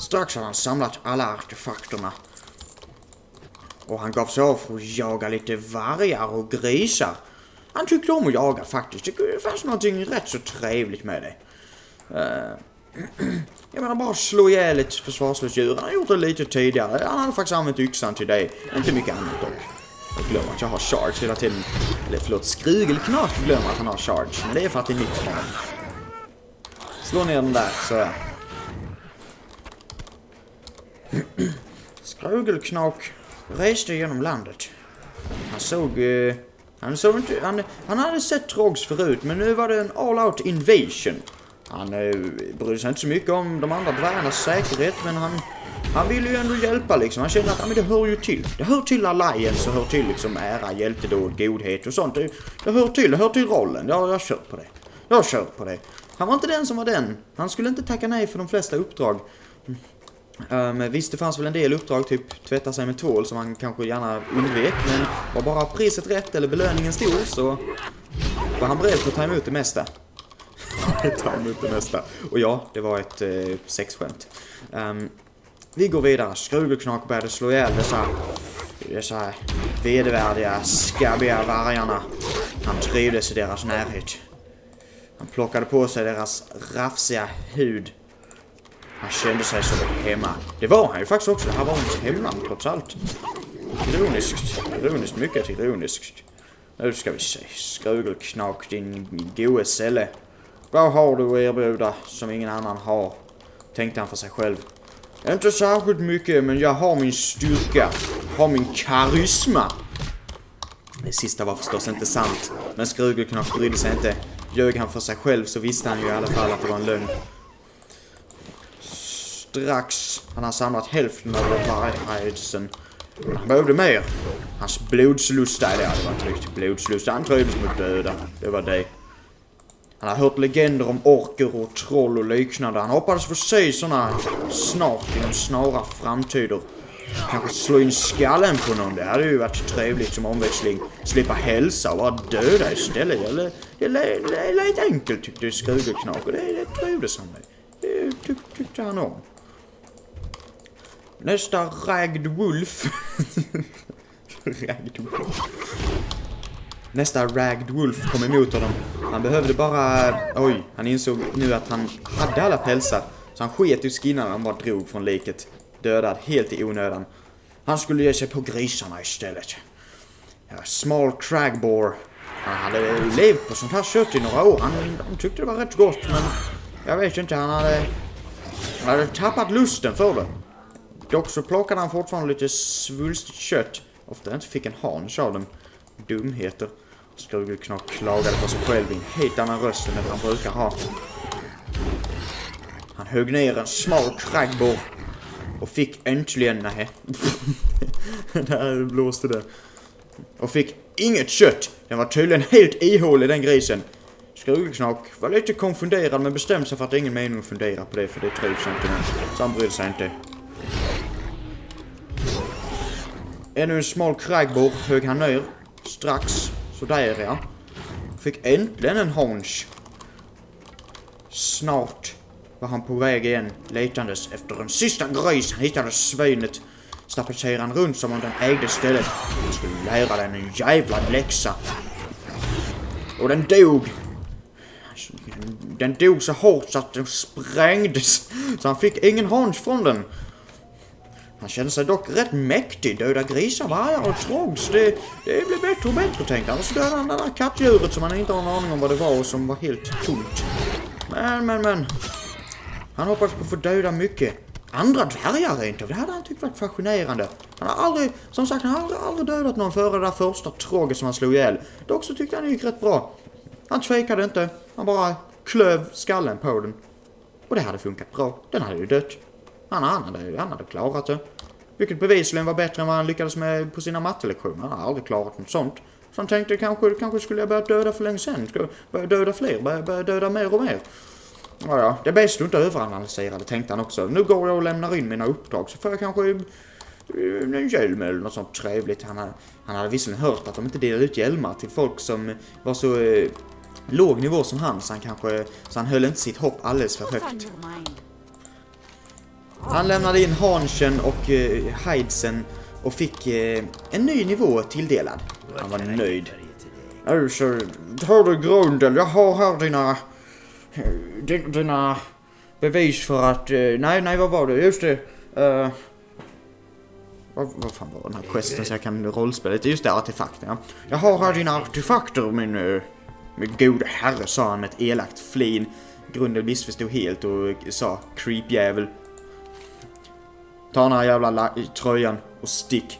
Strax hade han samlat alla artefakterna. Och han gav sig av för att jaga lite vargar och grisar. Han tyckte om att jaga faktiskt. Det fanns någonting rätt så trevligt med det. Jag menar bara slå ihjäl ett försvarslöst djur. Han har gjort det lite tidigare. Han hade faktiskt använt yxan till det. Inte mycket annat dock. Jag glömmer att jag har charge hela tiden. Eller förlåt, Skrugelknak glömmer att han har charge. Men det är för att det är mitt från. Slå ner den där, så. Skrugelknak reste genom landet. Han hade sett Trogs förut, men nu var det en all-out invasion. Han brydde sig inte så mycket om de andra dvärgarnas säkerhet, men han ville ju ändå hjälpa liksom. Han kände att det hör ju till. Det hör till Alliance och hör till liksom ära, hjältedåd, godhet och sånt. Det hör till rollen. Jag kör på det. Han var inte den som var den. Han skulle inte tacka nej för de flesta uppdrag. Visst, det fanns väl en del uppdrag, typ tvätta sig med tvål, som han kanske gärna undvek, men var bara priset rätt eller belöningen stor, så var han beredd på att ta emot det mesta. Och ja, det var ett sexskämt. Vi går vidare. Skrugelknak började slå ihjäl dessa vedervärdiga, skabbiga vargarna. Han trivdes i deras närhet. Han plockade på sig deras rafsiga hud. Han kände sig som hemma. Det var han ju faktiskt också. Det här var hans hemland trots allt. Ironiskt, mycket ironiskt. Nu ska vi se. Skrugelknak, din goe celle. Vad har du att erbjuda som ingen annan har? Tänkte han för sig själv. Inte särskilt mycket, men jag har min styrka. Har min karisma. Det sista var förstås inte sant. Men Skrugelknak brydde sig inte. Ljög han för sig själv så visste han ju i alla fall att det var en lögn. Strax han har samlat hälften av varghädsen. Han behövde mer. Hans blodslusta, det var inte riktigt blodslusta. Han trivdes mot döda. Det var det. Han har hört legender om orker och troll och liknande. Han hoppades få se såna snart inom snara framtider. Kanske slå in skallen på någon. Det hade ju varit trevligt som omväxling. Slippa hälsa och vara döda istället. Det lät enkelt tyckte Skrugelknak. Och det trivdes han med. Det tyckte han om. Nästa Ragged Wolf. Nästa Ragged Wolf kom emot honom. Han behövde bara... Oj, han insåg nu att han hade alla pälsar. Så han sket i skinnarna och han bara drog från liket. Dödad helt i onödan. Han skulle ge sig på grisarna istället. Ja, Small Cragboar. Han hade levt på sånt här kött i några år. Han tyckte det var rätt gott, men... Jag vet inte, han hade tappat lusten för det. Dock så plockade han fortfarande lite svulstigt kött. Ofta inte fick en hans av dem. Dumheter. Skrugelknak klagade på sig själv i en helt annan röst än han brukar ha. Han högg ner en smal kraggborr. Och fick äntligen... Nej. Där blåste det. Och fick inget kött. Den var tydligen helt ihålig den grisen. Skrugelknak var lite konfunderad men bestämde sig för att det är ingen mening att fundera på det, för det trivs inte med. Så han brydde sig inte. Ännu en smal kraggborr högg han ner. Strax, så där ja. Fick äntligen en hans. Snart var han på väg igen, letandes efter en sista gris. Han hittade svinet. Stapelserade han runt som om den ägde stället. Han skulle lära den en jävla läxa. Och den dog. Den dog så hårt så att den sprängdes. Så han fick ingen hans från den. Han kände sig dock rätt mäktig. Döda grisar, vargar och trogs. Det blev bättre och bättre, tänkte han. Och så dödade han det där kattdjuret som han inte har en aning om vad det var och som var helt tomt. Men. Han hoppades på att få döda mycket andra dvärgar rent av. Det hade han tyckt varit fascinerande. Han har aldrig dödat någon före det där första tråget som han slog ihjäl. Dock så tyckte han det gick rätt bra. Han tvekade inte. Han bara klöv skallen på den. Och det hade funkat bra. Den hade ju dött. Han hade klarat det. Vilket bevisligen var bättre än vad han lyckades med på sina mattelektioner. Han hade aldrig klarat något sånt. Så han tänkte kanske skulle jag börja döda för länge sedan. Börja döda fler. Börja döda mer och mer. Ja, det är bäst att inte överanalysera det, tänkte han också. Nu går jag och lämnar in mina uppdrag så får jag kanske en hjälm eller något sånt trevligt. Han hade visserligen hört att de inte delade ut hjälmar till folk som var så låg nivå som han. Så han höll inte sitt hopp alldeles för högt. Han lämnade in Hansen och Heidsen och fick en ny nivå tilldelad. Han var nöjd. Så tar du grunden. Jag har här dina bevis för att... Nej, vad var det? Just det. Vad fan var den här questen så jag kan rollspela lite? Just det, artefakter. Ja. Jag har här dina artefakter, min gode herre, sa han med ett elakt flin. Grunden missförstod helt och sa, creepjävel. Ta den här jävla tröjan och stick.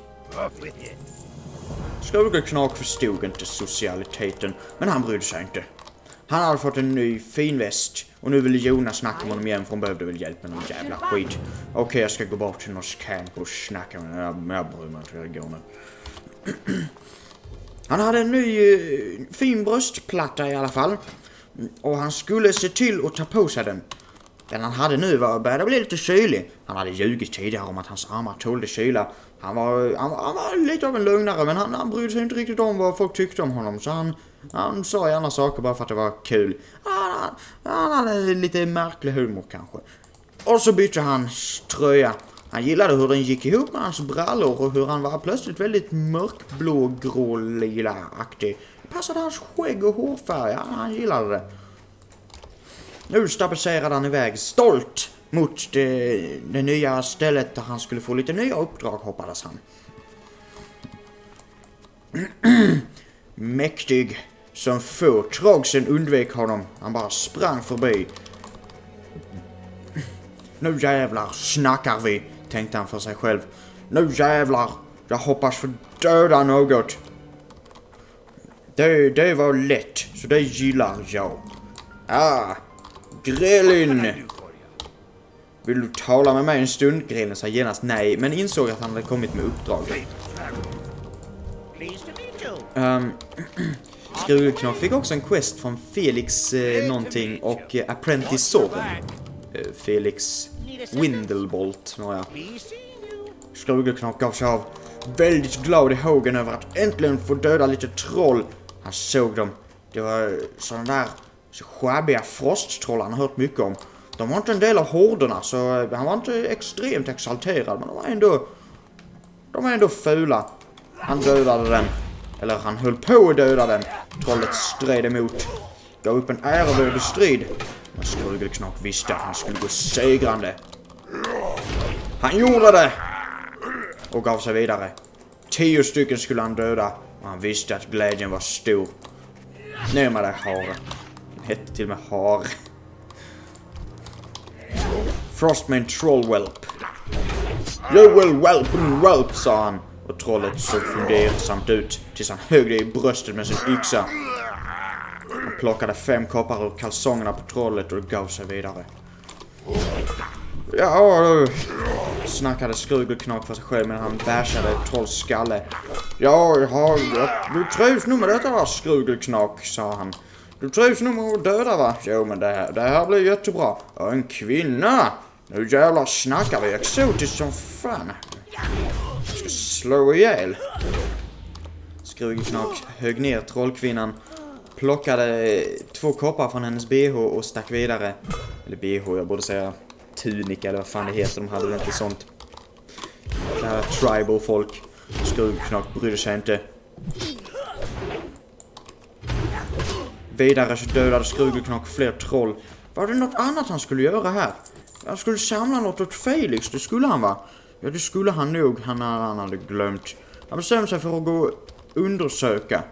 Skrugelknak förstod inte socialiteten, men han brydde sig inte. Han hade fått en ny fin väst och nu ville Jonas snacka med honom igen för hon behövde väl hjälp med någon jävla skit. Okej, jag ska gå bort till någon camp och snacka med honom. Jag bryr mig inte hur det går nu. Han hade en ny fin bröstplatta i alla fall. Och han skulle se till att ta på sig den. Den han hade nu började bli lite kylig. Han hade ljugit tidigare om att hans armar tålde kyla. Han var lite av en lögnare, men han brydde sig inte riktigt om vad folk tyckte om honom. Så han sa gärna saker bara för att det var kul. Han hade lite märklig humor kanske. Och så bytte han tröja. Han gillade hur den gick ihop med hans brallor och hur han var plötsligt väldigt mörkblå, grå, lila-aktig. Det passade hans skägg och hårfärg. Han gillade det. Nu stabiliserade han iväg stolt mot det nya stället där han skulle få lite nya uppdrag, hoppades han. Mäktig som få. Trogsen undvek honom. Han bara sprang förbi. Nu jävlar snackar vi, tänkte han för sig själv. Nu jävlar, jag hoppas för döda något. Det var lätt, så det gillar jag. Grelin! Vill du tala med mig en stund? Grelin sa genast nej, men insåg att han hade kommit med uppdrag. Skrugelknak fick också en quest från Felix någonting och Apprentice Soren. Felix Windelbolt, nåja. Skrugelknak gav sig av, väldigt glad i hågen över att äntligen få döda lite troll. Han såg dem. Det var sådana där skärbiga frosttroll han hört mycket om. De var inte en del av horderna, så han var inte extremt exalterad, men de var ändå fula. Han dödade den. Eller han höll på att döda den. Trollet stred emot. Gav upp en ärevördig strid. Men Skrugelknak visste att han skulle gå segrande. Han gjorde det! Och gav sig vidare. 10 stycken skulle han döda. Och han visste att glädjen var stor. Ner med det hare. Han hette till och med hare. Frostman Trollwhelp. You will welp and whelp, sa han. Och trollet såg fundersamt ut tills han högg det i bröstet med sin yxa. Han plockade 5 koppar ur kalsongerna på trollet och gav sig vidare. Ja, snackade Skrugelknak för sig själv medan han bärsade trolls skalle. Ja, du trivs nu med detta, va, Skrugelknak, sa han. Du trivs nu med att döda, va? Jo, men det här blir jättebra. Ja, en kvinna! Nu jävlar snackar vi exotiskt som fan. Jag ska slå ihjäl. Skrugelknak högg ner trollkvinnan, plockade 2 koppar från hennes BH och stack vidare. Eller BH, jag borde säga tunika eller vad fan det heter. De hade väl inte sånt. Det här tribal folk. Skrugelknak brydde sig inte. Vidare så dödade Skrugelknak fler troll. Var det något annat han skulle göra här? Han skulle samla något åt Felix, det skulle han, va? Ja, det skulle han nog. Han hade glömt. Han bestämde sig för att gå och undersöka.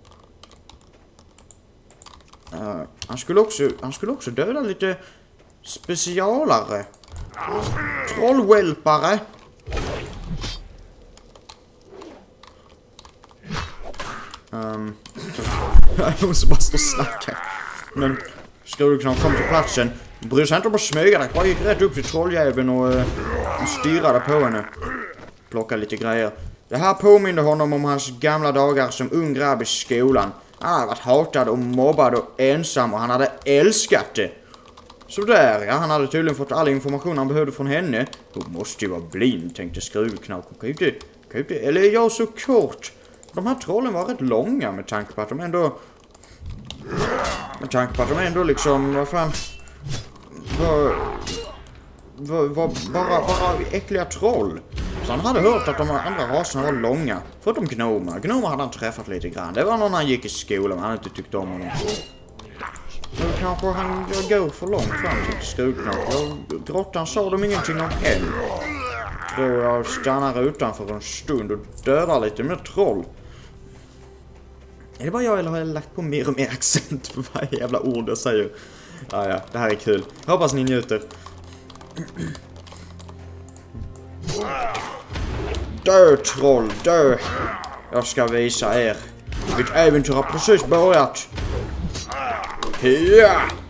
Han skulle också döda lite specialare. Trollwhelpare. Jag måste bara stå och snacka. Men Skrugelknak kom till platsen. Brydde sig inte om att smyga där. Bara gick rätt upp till trolljäveln och stirrade på henne. Plockade lite grejer. Det här påminner honom om hans gamla dagar som ung grabb i skolan. Han hade varit hatad och mobbad och ensam och han hade älskat det. Så där, ja, han hade tydligen fått all information han behövde från henne. Hon måste ju vara blind, tänkte Skrugelknak. Eller är jag så kort? De här trollen var rätt långa med tanke på att de ändå... liksom, vad fan... var bara äckliga troll. Så han hade hört att de andra raserna var långa. Förutom gnomer. Gnomer hade han träffat lite grann. Det var någon han gick i skolan men han inte tyckte om honom. Nu kanske han går för långt fram till skruvknopp. Grottan sa de ingenting om än. Tror jag stannar utanför en stund och dödar lite med troll. Är det bara jag eller har jag lagt på mer och mer accent på varje jävla ord jag säger? Ja, det här är kul. Hoppas ni njuter. Dö troll, dö! Jag ska visa er. Mitt äventyr har precis börjat. Ja!